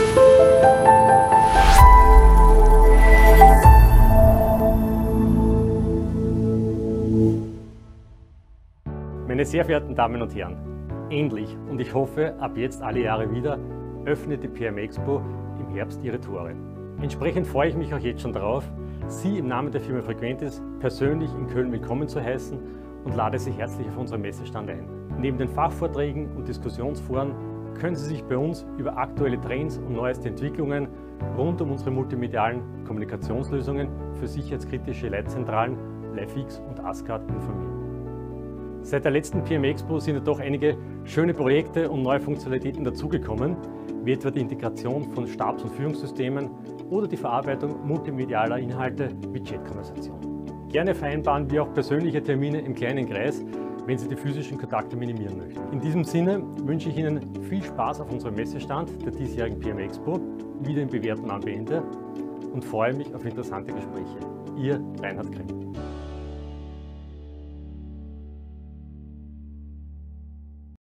Meine sehr verehrten Damen und Herren, endlich und ich hoffe ab jetzt alle Jahre wieder, öffnet die PM Expo im Herbst ihre Tore. Entsprechend freue ich mich auch jetzt schon darauf, Sie im Namen der Firma Frequentis persönlich in Köln willkommen zu heißen und lade Sie herzlich auf unseren Messestand ein. Neben den Fachvorträgen und Diskussionsforen können Sie sich bei uns über aktuelle Trends und neueste Entwicklungen rund um unsere multimedialen Kommunikationslösungen für sicherheitskritische Leitzentralen LiveX und ASCAD informieren. Seit der letzten PM Expo sind jedoch einige schöne Projekte und neue Funktionalitäten dazugekommen, wie etwa die Integration von Stabs- und Führungssystemen oder die Verarbeitung multimedialer Inhalte wie Chatkonversation. Gerne vereinbaren wir auch persönliche Termine im kleinen Kreis, wenn Sie die physischen Kontakte minimieren möchten. In diesem Sinne wünsche ich Ihnen viel Spaß auf unserem Messestand der diesjährigen PM Expo, wieder im bewährten Ambiente, und freue mich auf interessante Gespräche. Ihr Reinhard Grimm.